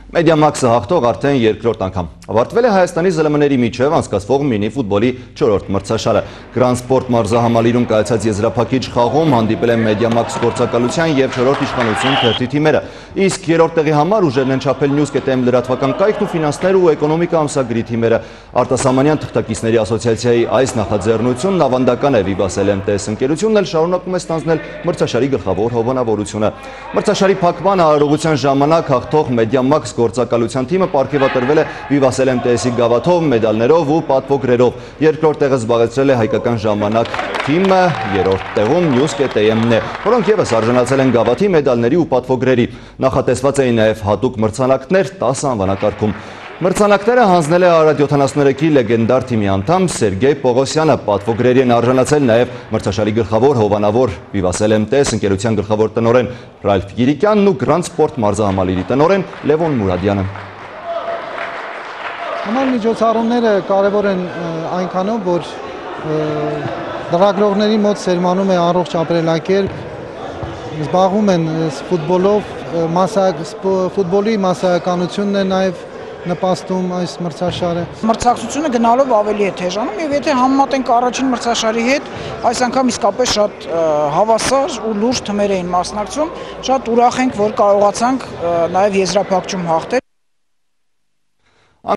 Մեդիամաքսը հաղթող արդեն երկրորդ անգամ։ Ավարտվել է Հայաստանի ԶԼՄ-ների միջև անցկացվող մինի ֆուտբոլի 4-րդ մրցաշարը։ Grand Sport մարզահամալիրում կայացած եզրափակիչ խաղում հանդիպել են Մեդիամաքս գործակալության և 4-րդ իշխանություն թերթի թիմերը։ Իսկ երրորդ տեղի համար ուժերն են չափել News.am լրատվական կայքն ու ֆինանսներ ու էկոնոմիկա ամսագրի թիմերը։ Արտասահմանյան թղթակիցների ասոցիացիայի այս նախաձեռնությունն ավանդական է, Viva LMTS ընկերությունն էլ շարունակում է ստանձնել մրցաշարի գլխավոր հովանավորությունը։ Մրցաշարի փակման արարողության ժամանակ հաղթող Մեդիամաքս գործակալության թիմը պարգևատրվել է Viva LMTS-ի գավաթով, մեդալներով ու պատվոգրերով։ Երկրորդ տեղը զբաղեցրել է հայկական ժամանակ թիմը, երրորդ տեղում News.am-ն է, որոնք ևս արժանացել են գավաթի, մեդալների ու պատվոգրերի։ Նախատեսված էին նաև հատուկ մրցանակներ 10 անվանակարգում։ Մրցանակները հանձնել է Արարատ 73-ի լեգենդար թիմի անդամ Սերգեյ Պողոսյանը, պատվոգրերի են արժանացել նաև մրցաշարի գլխավոր հովանավոր Viva LMTS ընկերության գլխավոր տնօրեն Ռալֆ Գիրիկյանն ու Grand Sport մարզահամալիրի տնօրեն Լևոն Մուրադյանը։ Նման միջոցառումները կարևոր են այնքանով, որ լրագրողների մոտ սերմանում է առողջ ապրելակերպ, զբաղվում են ֆուտբոլով, ֆուտբոլի մասսայականությունն է նաև նպաստում այս մրցաշարը։ Մրցակցությունը գնալով ավելի է թեժանում և եթե համեմատենք առաջին մրցաշարի հետ, այս անգամ իսկապես շատ հավասար ու լուրջ թմեր էին մասնակցում, շատ ուրախ ենք, որ կարողացանք նաև եզրափակում հաղթել։